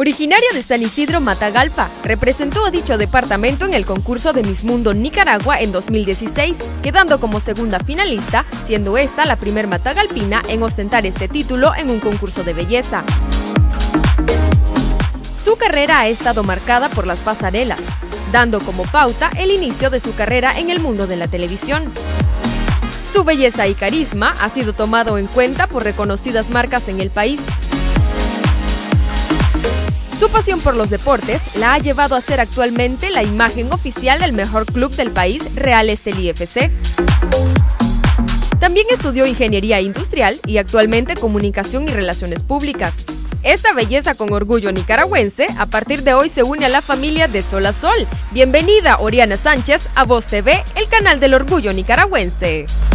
Originaria de San Isidro, Matagalpa, representó a dicho departamento en el concurso de Miss Mundo Nicaragua en 2016, quedando como segunda finalista, siendo esta la primer matagalpina en ostentar este título en un concurso de belleza. Su carrera ha estado marcada por las pasarelas, dando como pauta el inicio de su carrera en el mundo de la televisión. Su belleza y carisma ha sido tomado en cuenta por reconocidas marcas en el país. Su pasión por los deportes la ha llevado a ser actualmente la imagen oficial del mejor club del país, Real Estelí FC. También estudió Ingeniería Industrial y actualmente Comunicación y Relaciones Públicas. Esta belleza con orgullo nicaragüense a partir de hoy se une a la familia de Sol a Sol. Bienvenida, Oriana Sánchez, a Voz TV, el canal del orgullo nicaragüense.